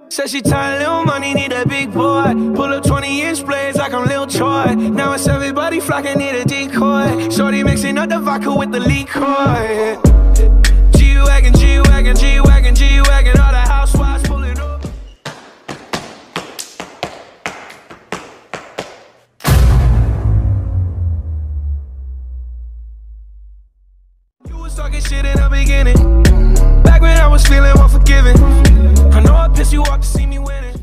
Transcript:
Said she tired, little money, need a big boy. Pull up 20-inch blades like I'm Lil Troy. Now it's everybody flocking, need a decoy. Shorty mixing up the vodka with the liquor. G-Wagon, G-Wagon, G-Wagon, G-Wagon. All the housewives pulling up. You was talking shit in the beginning, back when I was feeling unforgiving. I know I pissed you off to see me winning.